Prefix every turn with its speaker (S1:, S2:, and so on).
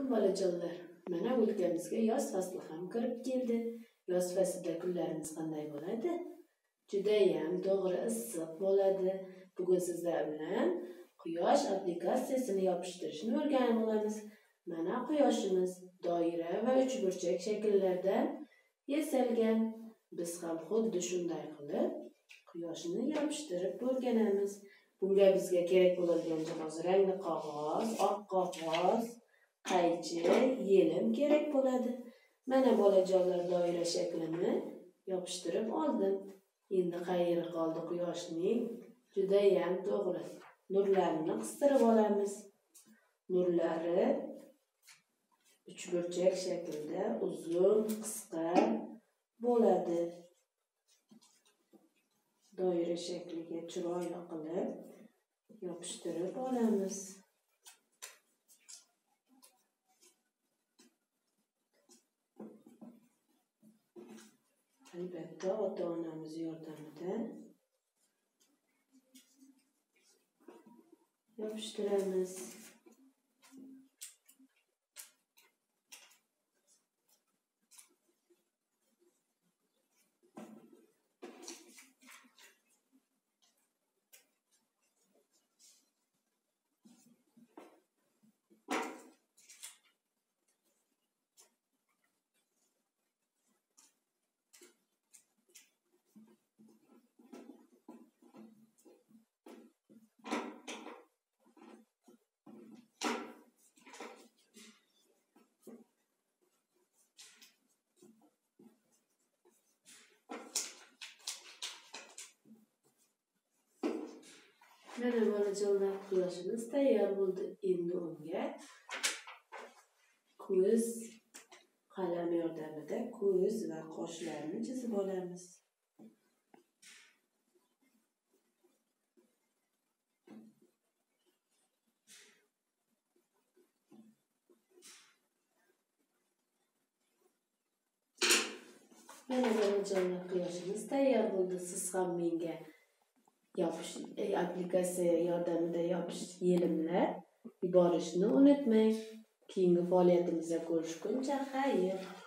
S1: bolajonlar, mana o'lkamizga yoz fasli ham kirib keldi. Yoz faslida kunlarimiz qanday bo'ladi? Judayam to'g'ri issiq bo'ladi. Bugun sizlar bilan quyosh applikatsiyasini yopishtirishni o'rganib olamiz. Mana quyoshimiz doira va uchburchak shakllardan yasalgan. Biz ham xuddi shunday qilib quyoshni yopishtirib o'rganamiz. Bunga bizga kerak bo'ladigan jihoz rangli qog'oz, oq qog'oz, qaychi, yelim kerak bo'ladi. Mana bolajonlar doira shaklini yopishtirib oldim. Endi qayeri qoldi quyoshning? Judayam to'g'ri. Nurlarini qistirib olamiz. Nurlari uchburchak shaklda uzun, qisqa bo'ladi. Doira shakliga chiroyli qilib yopishtirib olamiz. Albatta ota-onamiz yordamida yopishtiramiz. Mana bolajonlar, quyoshimiz tayyor bo'ldi. Endi unga ko'z qalam yordamida ko'z va qoshlarni chizib olamiz. Mana bolajonlar, quyoshimiz tayyor bo'ldi. Siz ham menga applikatsiya yordamida yopish yelimlar yuborishni unutmang. Keyingi faoliyatimizda ko'rishguncha xayr.